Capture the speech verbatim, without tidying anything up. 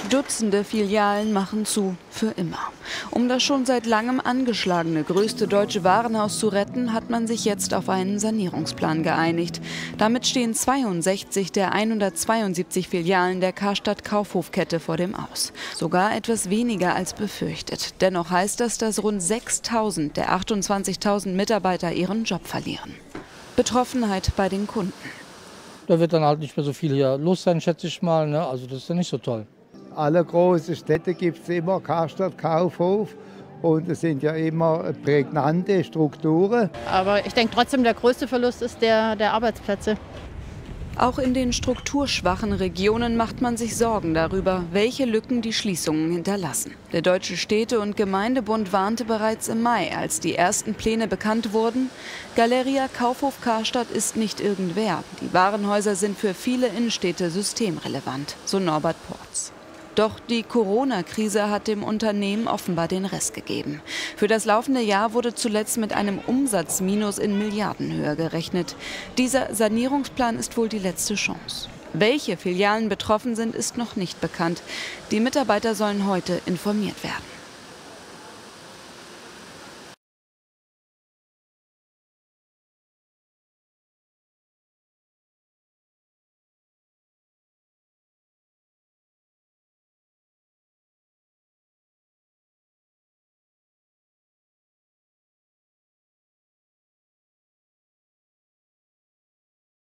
Dutzende Filialen machen zu, für immer. Um das schon seit langem angeschlagene größte deutsche Warenhaus zu retten, hat man sich jetzt auf einen Sanierungsplan geeinigt. Damit stehen zweiundsechzig der hundertzweiundsiebzig Filialen der Karstadt Kaufhofkette vor dem Aus. Sogar etwas weniger als befürchtet. Dennoch heißt das, dass rund sechstausend der achtundzwanzigtausend Mitarbeiter ihren Job verlieren. Betroffenheit bei den Kunden. Da wird dann halt nicht mehr so viel hier los sein, schätze ich mal. Ne? Also das ist ja nicht so toll. Alle großen Städte gibt es immer Karstadt, Kaufhof, und es sind ja immer prägnante Strukturen. Aber ich denke trotzdem, der größte Verlust ist der der Arbeitsplätze. Auch in den strukturschwachen Regionen macht man sich Sorgen darüber, welche Lücken die Schließungen hinterlassen. Der Deutsche Städte- und Gemeindebund warnte bereits im Mai, als die ersten Pläne bekannt wurden: Galeria Kaufhof Karstadt ist nicht irgendwer. Die Warenhäuser sind für viele Innenstädte systemrelevant, so Norbert Porz. Doch die Corona-Krise hat dem Unternehmen offenbar den Rest gegeben. Für das laufende Jahr wurde zuletzt mit einem Umsatzminus in Milliardenhöhe gerechnet. Dieser Sanierungsplan ist wohl die letzte Chance. Welche Filialen betroffen sind, ist noch nicht bekannt. Die Mitarbeiter sollen heute informiert werden.